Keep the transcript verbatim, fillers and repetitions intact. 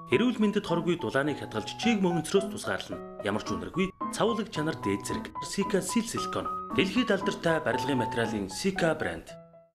Эрүүл мэндэд хоргүй дулааныг хадгалж чийг мөнгөнцрөөс тусгаарлана. Ямар ч үнэргүй цавуулаг чанар дээд зэрэг Sika Sil Silicone. Дэлхийд алдартай барилгын материалын Sika брэнд.